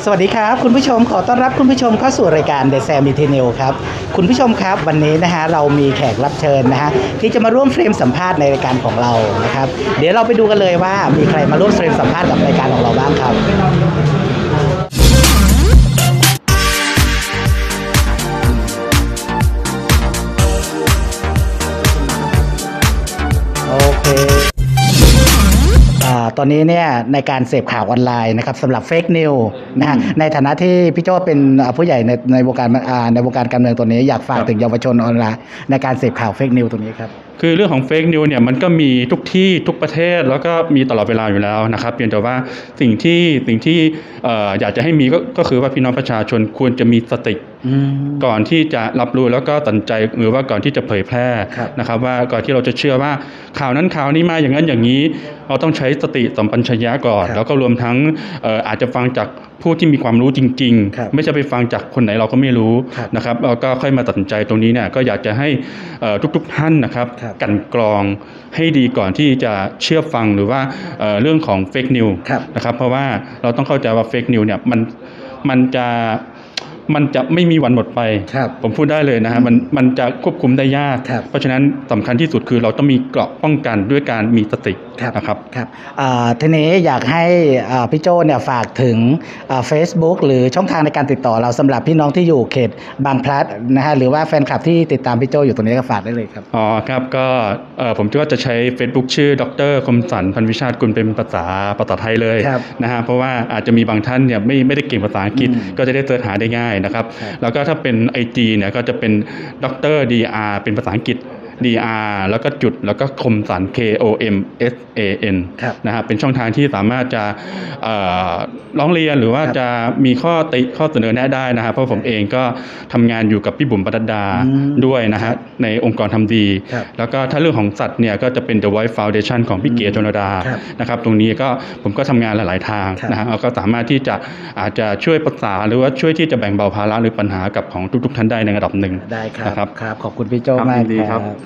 สวัสดีครับคุณผู้ชมขอต้อนรับคุณผู้ชมเข้าสู่รายการ The Sam Eternal ครับคุณผู้ชมครับวันนี้นะฮะเรามีแขกรับเชิญนะฮะที่จะมาร่วมเฟรมสัมภาษณ์ในรายการของเรานะครับเดี๋ยวเราไปดูกันเลยว่ามีใครมาร่วมเฟรมสัมภาษณ์กับรายการของเราบ้างครับโอเคตอนนี้เนี่ยในการเสพข่าวออนไลน์นะครับสำหรับเฟกนิวนะฮะในฐานะที่พี่โจ้เป็นผู้ใหญ่ในวงการการเมืองตัวนี้อยากฝากถึงเยาวชนออนไลน์ในการเสพข่าวเฟกนิวตัวนี้ครับคือเรื่องของเฟกนิวเนี่ยมันก็มีทุกที่ทุกประเทศแล้วก็มีตลอดเวลาอยู่แล้วนะครับเพียงแต่ว่าสิ่งที่อยากจะให้มีก็คือว่าพี่น้องประชาชนควรจะมีสติก่อนที่จะรับรู้แล้วก็ตัดใจหรือว่าก่อนที่จะเผยแพร่นะครับว่าก่อนที่เราจะเชื่อว่าข่าวนั้นข่าวนี้มาอย่างนั้นอย่างนี้เราต้องใช้สติสัมปชัญญะก่อนแล้วก็รวมทั้งอาจจะฟังจากผู้ที่มีความรู้จริงๆไม่ใช่ไปฟังจากคนไหนเราก็ไม่รู้นะครับแล้วก็ค่อยมาตัดสินใจตรงนี้เนี่ยก็อยากจะให้ทุกท่านนะครับกันกรองให้ดีก่อนที่จะเชื่อฟังหรือว่าเรื่องของเฟกนิวนะครับเพราะว่าเราต้องเข้าใจว่าเฟกนิวเนี่ยมันจะไม่มีวันหมดไปผมพูดได้เลยนะฮะมันจะควบคุมได้ยากเพราะฉะนั้นสำคัญที่สุดคือเราต้องมีเกราะป้องกันด้วยการมีสตินะครับทีนี้อยากให้พี่โจ้เนี่ยฝากถึงFacebook หรือช่องทางในการติดต่อเราสำหรับพี่น้องที่อยู่เขตบางพลัดนะฮะหรือว่าแฟนคลับที่ติดตามพี่โจ้อยู่ตรงนี้ก็ฝากได้เลยครับครับก็ผมก็จะใช้ Facebook ชื่อดร.คมสันต์ พันวิชาติกุลเป็นภาษาไทยเลยนะฮะเพราะว่าอาจจะมีบางท่านเนี่ยไม่ได้เก่งภาษาอังกฤษก็จะได้เสิร์ชหาได้ง่ายนะครับแล้วก็ถ้าเป็น IG เนี่ยก็จะเป็นดร. DR เป็นภาษาอังกฤษ DR แล้วก็จุดแล้วก็คมสัน KOMSAN นะครับเป็นช่องทางที่สามารถจะร้องเรียนหรือว่าจะมีข้อเสนอแนะได้นะครับเพราะผมเองก็ทำงานอยู่กับพี่บุ๋มปนัดดาด้วยนะฮะในองค์กรทำดีแล้วก็ถ้าเรื่องของสัตว์เนี่ยก็จะเป็น The Voice Foundation ของพี่เก๋ชนดานะครับตรงนี้ก็ผมก็ทำงานหลายๆทางนะฮะก็สามารถที่จะอาจจะช่วยปรึกษาหรือว่าช่วยที่จะแบ่งเบาภาระหรือปัญหากับของทุกๆท่านได้ในระดับหนึ่งได้ครับขอบคุณพี่โจ้มากครับ